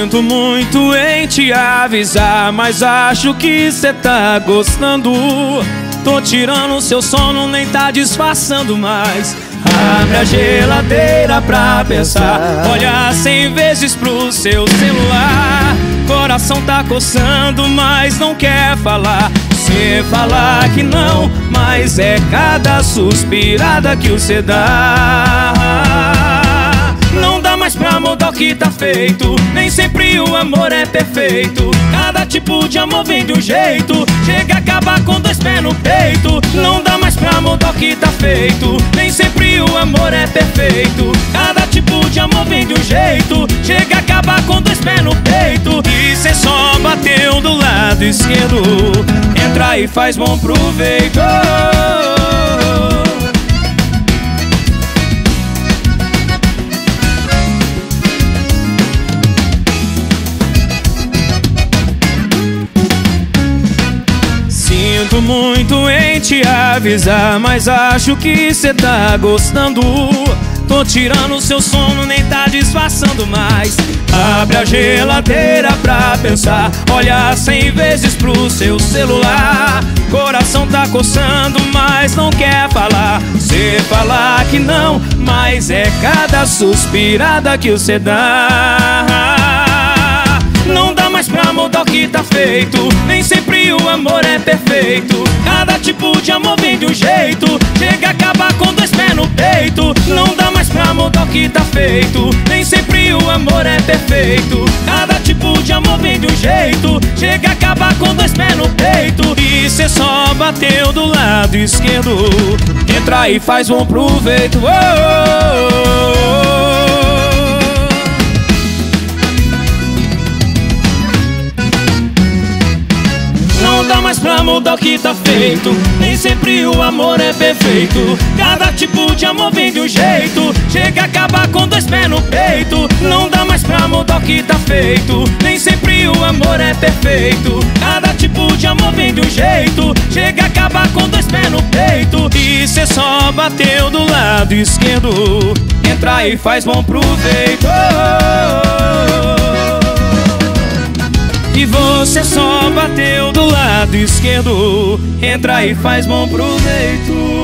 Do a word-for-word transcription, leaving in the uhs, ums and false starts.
Sinto muito em te avisar, mas acho que cê tá gostando. Tô tirando seu sono, nem tá disfarçando mais. Abre a geladeira pra pensar, olha cem vezes pro seu celular. Coração tá coçando, mas não quer falar. Cê falar que não, mas é cada suspirada que você dá. Não dá mais pra mudar o que tá feito, nem sempre o amor é perfeito. Cada tipo de amor vem de um jeito, chega a acabar com dois pés no peito. Não dá mais pra mudar o que tá feito, nem sempre o amor é perfeito. Cada tipo de amor vem de um jeito, chega a acabar com dois pés no peito. E cê só bateu do lado esquerdo, entra e faz bom proveito. Sinto muito em te avisar, mas acho que cê tá gostando. Tô tirando seu sono, nem tá disfarçando mais. Abre a geladeira pra pensar, olha cem vezes pro seu celular. Coração tá coçando, mas não quer falar. Cê falar que não, mas é cada suspirada que você dá. Não dá mais pra mudar o que tá feito, nem sempre o amor é perfeito. Cada tipo de amor vem de um jeito, chega a acabar com dois pés no peito. Não dá mais pra mudar o que tá feito, nem sempre o amor é perfeito. Cada tipo de amor vem de um jeito, chega a acabar com dois pés no peito. E cê só bateu do lado esquerdo, entra e faz bom proveito. Oh, oh, oh. Não dá mais pra mudar o que tá feito, nem sempre o amor é perfeito. Cada tipo de amor vem de um jeito, chega a acabar com dois pés no peito. Não dá mais pra mudar o que tá feito, nem sempre o amor é perfeito. Cada tipo de amor vem de um jeito, chega a acabar com dois pés no peito. E cê só bateu do lado esquerdo, entra e faz bom proveito. E você só bateu do lado esquerdo, entra e faz bom proveito.